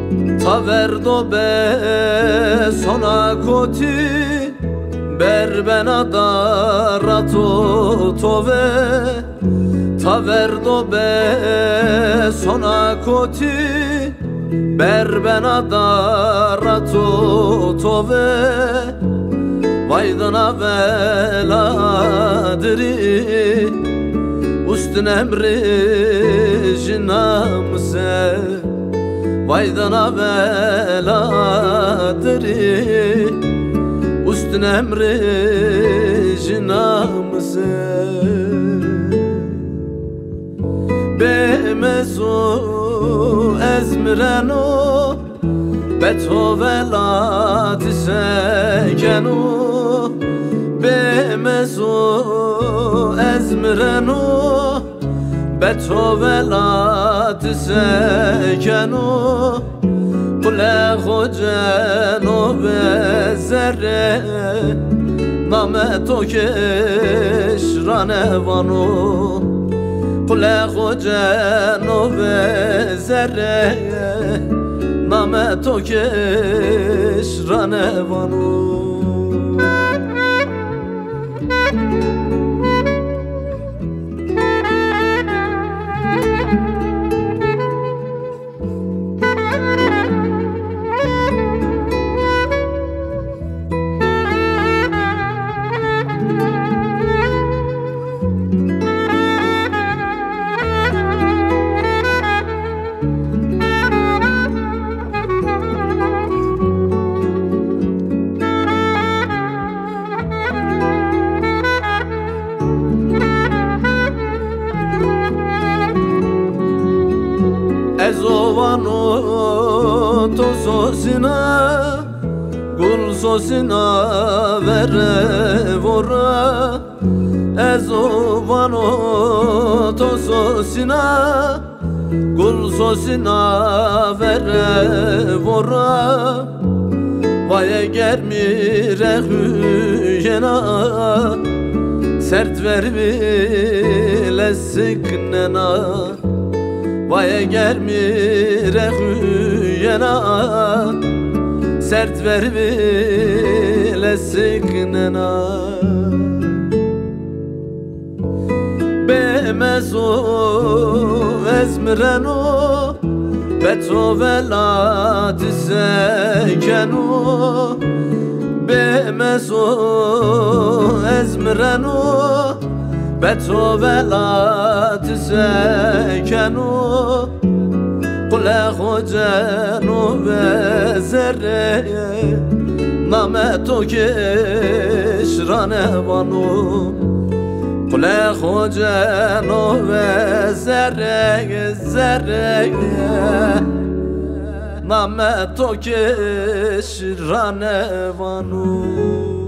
Taverdo be sona koti berbena darato tove. Taverdo be sona koti berbena darato tove. Vaydana veladri ustun emri jinamse. Vaydana veladri ustun emri jinamse. Bemezu ezmireno beto velati sekenu. Bemezu ezmireno beto velati sekenu. Kule hoceno ve zerre nameto keşrane vanu. Kule hoceno ve zerre nameto keşrane vanu. Ezovano to sosina gul sosina vere vora. Ezovano to sosina gul sosina vere vora. Vay germire hüyena sert ver bile sıknena. Vay germire hüyena sert ver bile sıknena. Bemezu ezmireno beto velati sekenu. Bemezu ezmireno beto velati sekenu. Kule hoceno ve zerre nameto keşrane vanu. Kule hoceno ve zerre nameto keşrane vanu.